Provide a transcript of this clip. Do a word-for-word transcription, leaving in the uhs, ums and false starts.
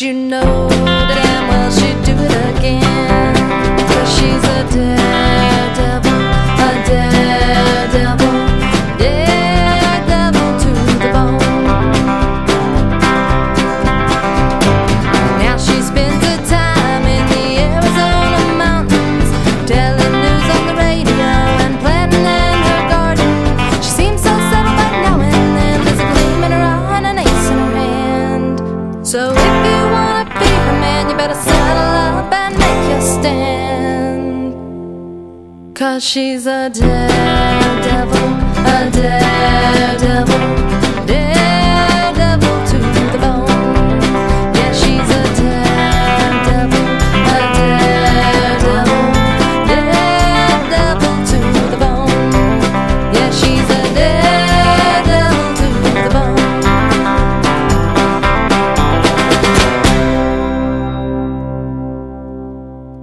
you know damn well she'd do it again. 'Cause she's a daredevil, a daredevil, daredevil to the bone. Now she spends her time in the Arizona mountains, telling news on the radio and planting in her garden. She seems so settled, but now and then there's a gleam in her eye and an ace in her hand. So if you wanna be her man, you better settle up and make your stand. 'Cause she's a daredevil, a daredevil,